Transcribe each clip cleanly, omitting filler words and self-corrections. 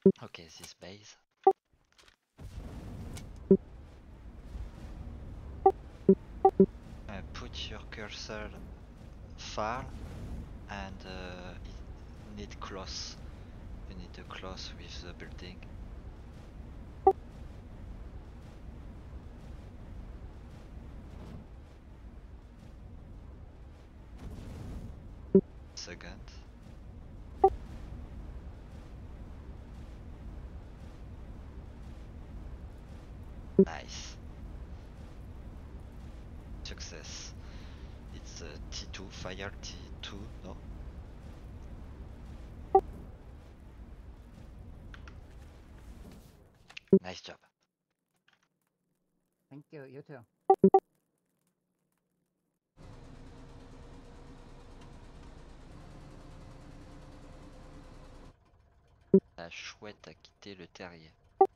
Okay, this base. Put your cursor far and it need close. You need to close with the building. Second. Nice. Success. It's T2, fire T2, no? Nice job. Thank you, you too. La chouette a quitté le terrier.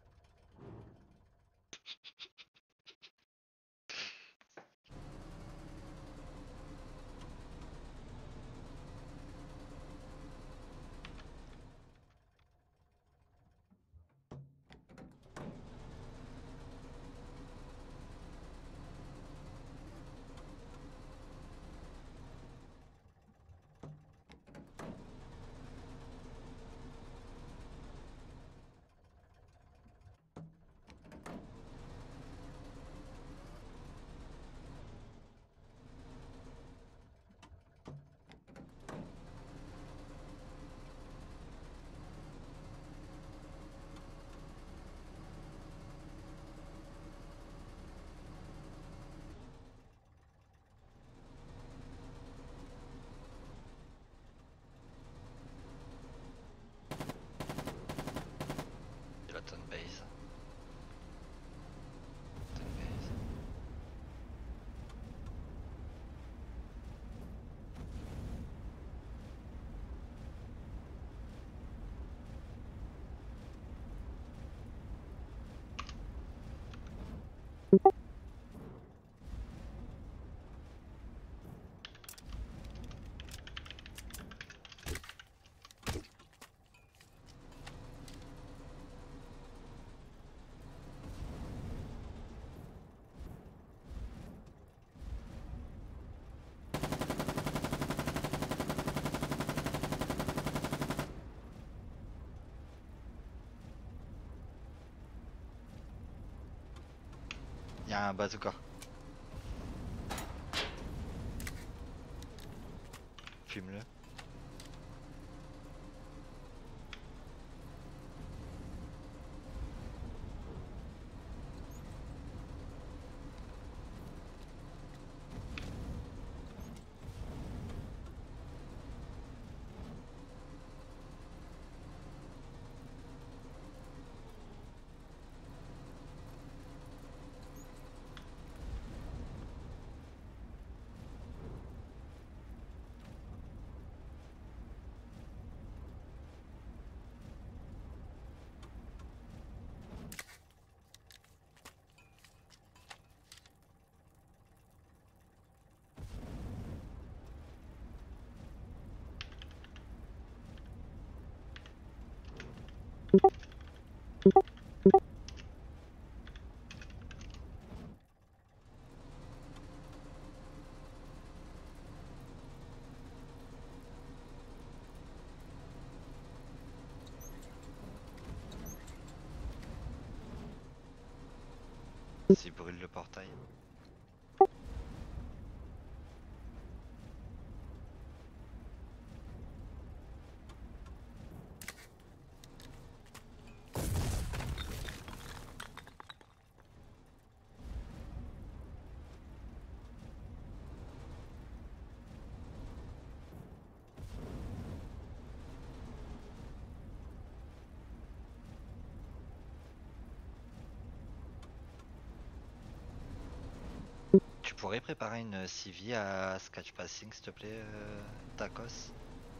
Skeleton base. Skeleton base. Il y a un bazooka. Fume-le. S'il brûle le portail. Tu pourrais préparer une CV à Sketch Passing, s'il te plaît, Tacos?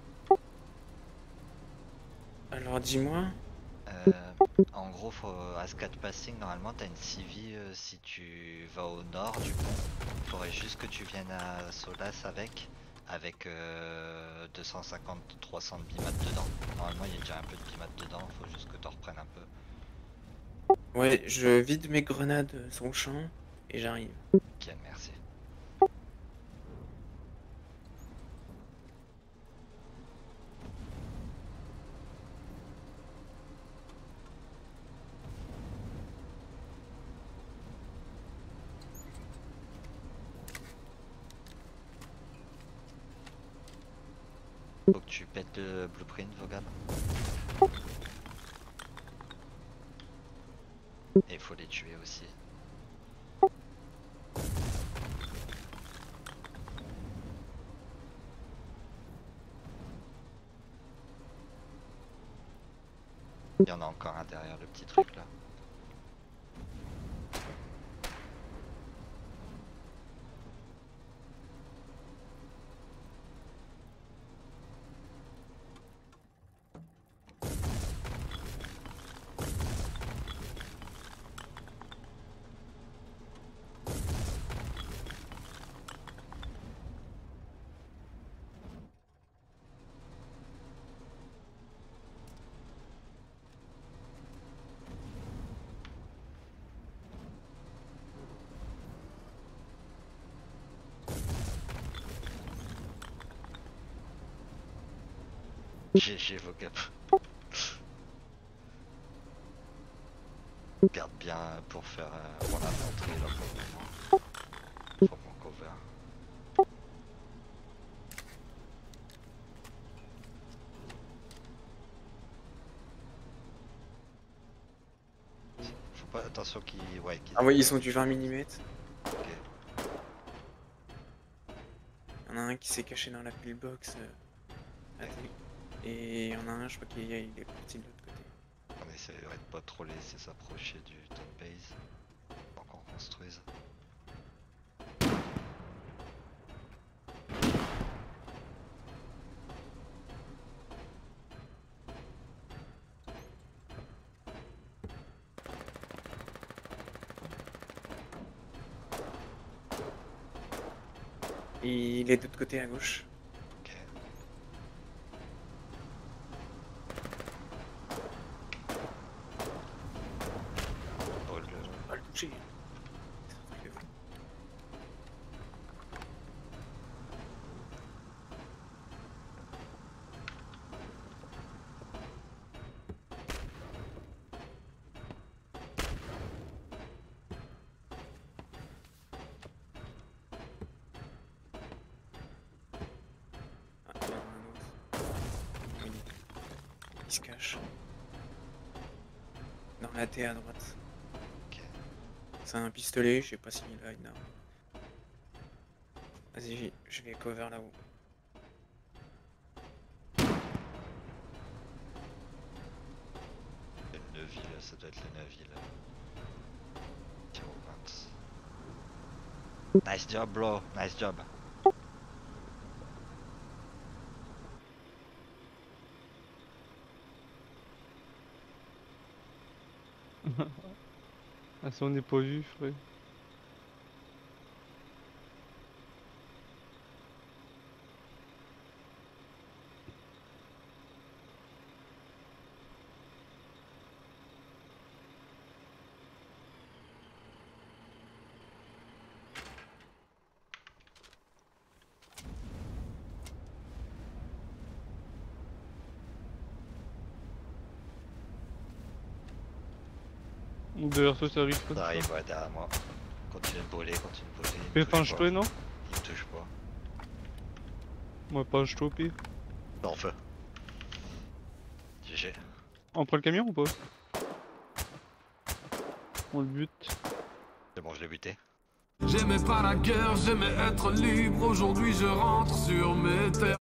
Alors dis-moi. Euh, En gros, à Sketch Passing, normalement, t'as une CV si tu vas au nord du pont. Faudrait juste que tu viennes à Solas avec avec 250-300 de bimat dedans. Normalement il y a déjà un peu de bimat dedans, faut juste que t'en reprennes un peu. Ouais, je vide mes grenades sur le champ et j'arrive. Ok, merci. Faut que tu pètes le blueprint, Vaughan. Et faut les tuer aussi. Il y en a encore un derrière le petit truc là. GG Vaughan. Garde bien pour faire pour la montrer là pour le moment. Pour mon cover. Faut pas attention qu'ils Ah ouais, ils sont du 20 mm. Ok. Il y en a un qui s'est caché dans la pillbox. Et il y en a un, je crois qu'il est parti de l'autre côté. On essaierait de pas trop laisser s'approcher du top base. Pour qu'on construise. Et il est de l'autre côté à gauche. Ok. Oh, Pas le toucher. Ah, il y en a un autre. Oui. Il se cache. Dans la T à droite. Ok. C'est un pistolet, je sais pas s'il a une arme. Vas-y, je vais cover là-haut. Le Neuville, ça doit être le Neuville. Tire au 20. Nice job bro, nice job. Ah, si on n'est pas vu, frère. Derrière toi, ça arrive pas. Ça arrive, ouais, derrière moi. Continue de brûler, continue de brûler. Fais Il me touche penche-toi, non? Il me touche pas. Moi, penche-toi, pire. Non, feu. GG. On prend le camion ou pas? On le bute. C'est bon, je l'ai buté. J'aimais pas la guerre, j'aimais être libre. Aujourd'hui je rentre sur mes terres.